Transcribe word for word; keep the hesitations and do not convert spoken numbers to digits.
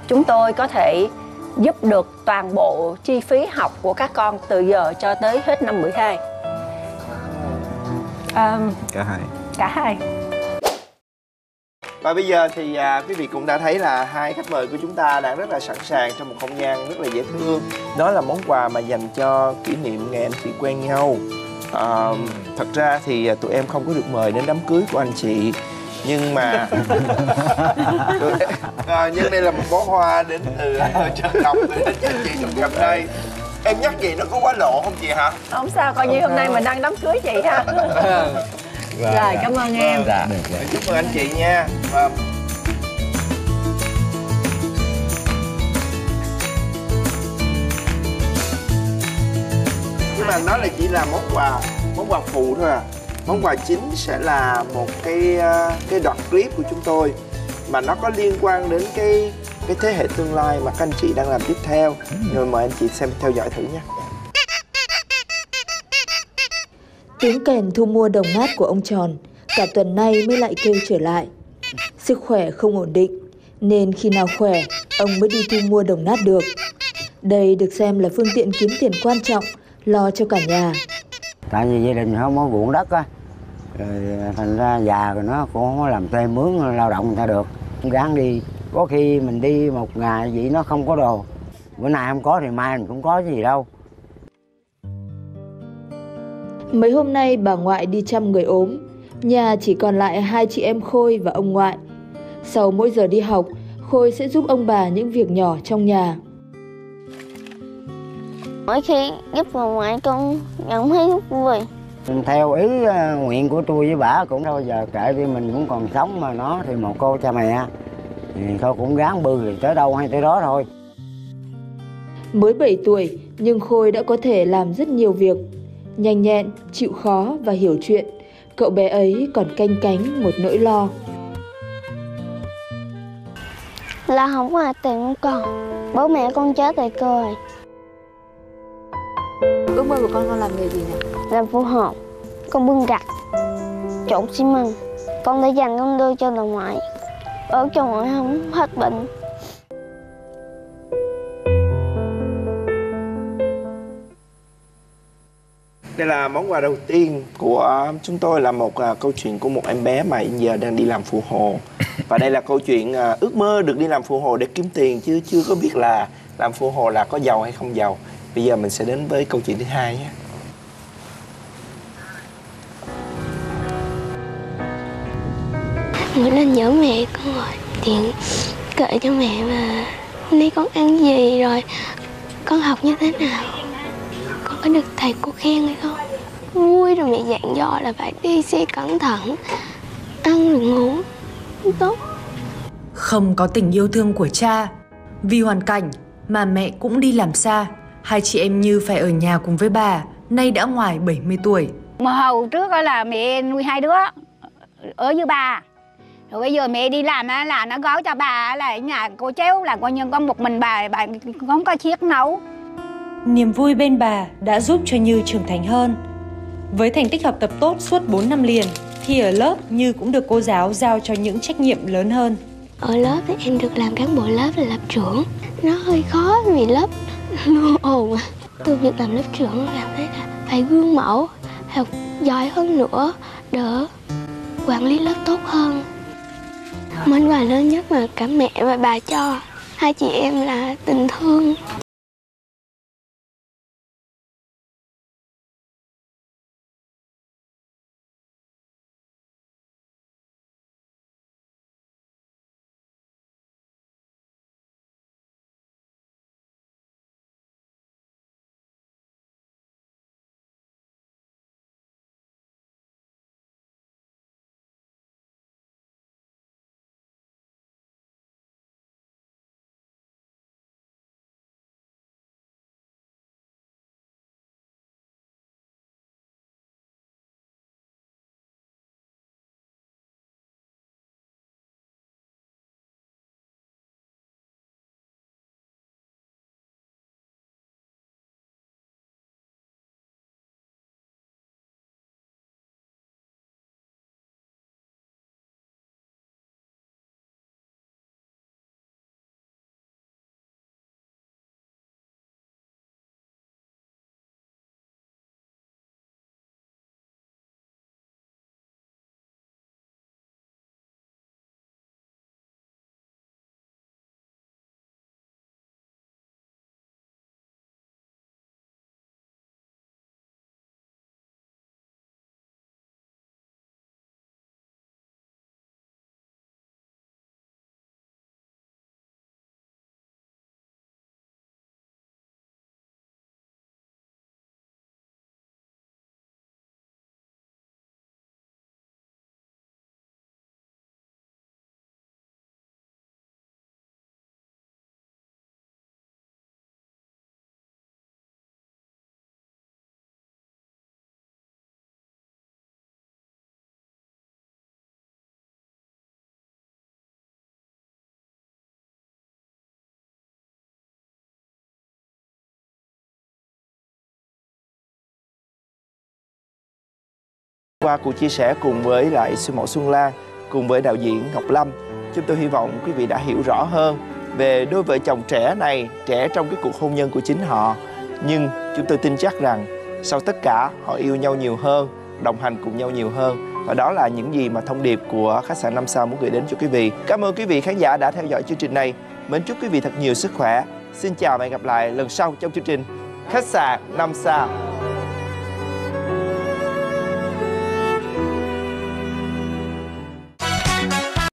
chúng tôi có thể giúp được toàn bộ chi phí học của các con từ giờ cho tới hết năm mười hai. À, cả hai. Cả hai. Và bây giờ thì à, quý vị cũng đã thấy là hai khách mời của chúng ta đang rất là sẵn sàng trong một không gian rất là dễ thương. Đó là món quà mà dành cho kỷ niệm ngày anh chị quen nhau. À, thật ra thì tụi em không có được mời đến đám cưới của anh chị, nhưng mà à, nhưng đây là một bó hoa đến từ Trần Ngọc gửi đến cho anh chị trong gặp đây. Em nhắc gì nó có quá lộ không chị hả? Không sao, coi như hôm nay mình đang đám cưới chị ha. Rồi, rồi, cảm ơn em. Dạ, được rồi. Chúc mừng anh chị nha. Và... nhưng mà nó là chỉ là món quà, món quà phụ thôi à. Món quà chính sẽ là một cái cái đoạn clip của chúng tôi mà nó có liên quan đến cái cái thế hệ tương lai mà các anh chị đang làm tiếp theo. Rồi mời anh chị xem theo dõi thử nhé. Tiếng kèn thu mua đồng nát của ông Tròn cả tuần nay mới lại kêu trở lại. Sức khỏe không ổn định nên khi nào khỏe ông mới đi thu mua đồng nát được. Đây được xem là phương tiện kiếm tiền quan trọng lo cho cả nhà. Tại vì gia đình không có ruộng đất á, rồi thành ra già rồi nó cũng không có làm thuê mướn lao động người ta được. Gắng đi, có khi mình đi một ngày vậy nó không có đồ, bữa nay không có thì mai mình cũng có gì đâu. Mấy hôm nay bà ngoại đi chăm người ốm, nhà chỉ còn lại hai chị em Khôi và ông ngoại. Sau mỗi giờ đi học, Khôi sẽ giúp ông bà những việc nhỏ trong nhà. Mỗi khi giúp bà ngoại con nhận thấy rất vui. Theo ý nguyện của tôi với bà cũng đâu giờ kệ đi, mình cũng còn sống mà nó thì một cô cha mẹ thì thôi cũng gắng bư thì tới đâu hay tới đó thôi. Mới bảy tuổi nhưng Khôi đã có thể làm rất nhiều việc. Nhanh nhẹn, chịu khó và hiểu chuyện, cậu bé ấy còn canh cánh một nỗi lo. Là không có tiền con, bố mẹ con chết rồi cười. Ước mơ của con con làm nghề gì nè? Làm phù hộ, con bưng gạch, trộn xi măng. Con để dành con đưa cho bà ngoại, ở cho ngoại không hết bệnh. Đây là món quà đầu tiên của chúng tôi, là một uh, câu chuyện của một em bé mà hiện giờ đang đi làm phụ hồ. Và đây là câu chuyện uh, ước mơ được đi làm phụ hồ để kiếm tiền, chứ chưa có biết là làm phụ hồ là có giàu hay không giàu. Bây giờ mình sẽ đến với câu chuyện thứ hai nhé. Bữa lên nhớ mẹ con rồi, tiện kể cho mẹ mà hôm nay con ăn gì rồi, con học như thế nào, con có được thầy cô khen hay không. Vui rồi mẹ dặn dò là phải đi xe cẩn thận, ăn rồi ngủ tốt. Không có tình yêu thương của cha, vì hoàn cảnh mà mẹ cũng đi làm xa. Hai chị em Như phải ở nhà cùng với bà, nay đã ngoài bảy mươi tuổi. Mà hồi trước là mẹ nuôi hai đứa ở với bà. Rồi bây giờ mẹ đi làm là nó gói cho bà là ở nhà cô cháu, là coi như có một mình bà, bà không có chiếc nấu. Niềm vui bên bà đã giúp cho Như trưởng thành hơn. Với thành tích học tập tốt suốt bốn năm liền, thì ở lớp Như cũng được cô giáo giao cho những trách nhiệm lớn hơn. Ở lớp thì em được làm cán bộ lớp là lớp trưởng. Nó hơi khó vì lớp luôn ồn. Từ việc làm lớp trưởng cảm thấy là phải gương mẫu, học giỏi hơn nữa, đỡ quản lý lớp tốt hơn. Món quà lớn nhất mà cả mẹ và bà cho hai chị em là tình thương. Qua cuộc chia sẻ cùng với lại sư mẫu Xuân Lan, cùng với đạo diễn Ngọc Lâm, chúng tôi hy vọng quý vị đã hiểu rõ hơn về đôi vợ chồng trẻ này, trẻ trong cái cuộc hôn nhân của chính họ. Nhưng chúng tôi tin chắc rằng sau tất cả họ yêu nhau nhiều hơn, đồng hành cùng nhau nhiều hơn. Và đó là những gì mà thông điệp của khách sạn năm sao muốn gửi đến cho quý vị. Cảm ơn quý vị khán giả đã theo dõi chương trình này. Mến chúc quý vị thật nhiều sức khỏe. Xin chào và hẹn gặp lại lần sau trong chương trình Khách sạn năm sao.